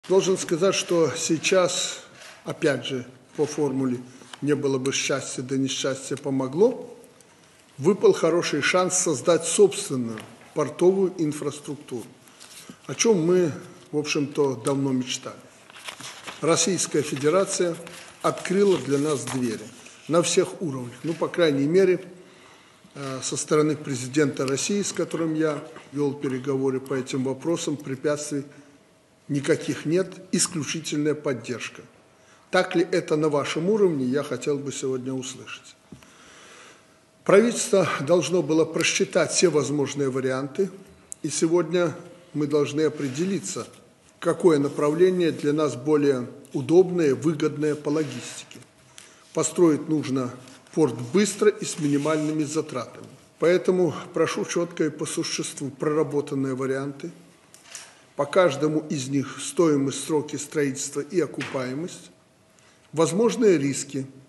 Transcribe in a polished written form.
Должен сказать, что сейчас, опять же, по формуле «не было бы счастья, да несчастье помогло», выпал хороший шанс создать собственную портовую инфраструктуру, о чем мы, в общем-то, давно мечтали. Российская Федерация открыла для нас двери на всех уровнях, по крайней мере, со стороны президента России, с которым я вел переговоры по этим вопросам, препятствий никаких нет, исключительная поддержка. Так ли это на вашем уровне, я хотел бы сегодня услышать. Правительство должно было просчитать все возможные варианты, и сегодня мы должны определиться, какое направление для нас более удобное, выгодное по логистике. Построить нужно порт быстро и с минимальными затратами. Поэтому прошу четко и по существу проработанные варианты. По каждому из них стоимость, сроки строительства и окупаемость, возможные риски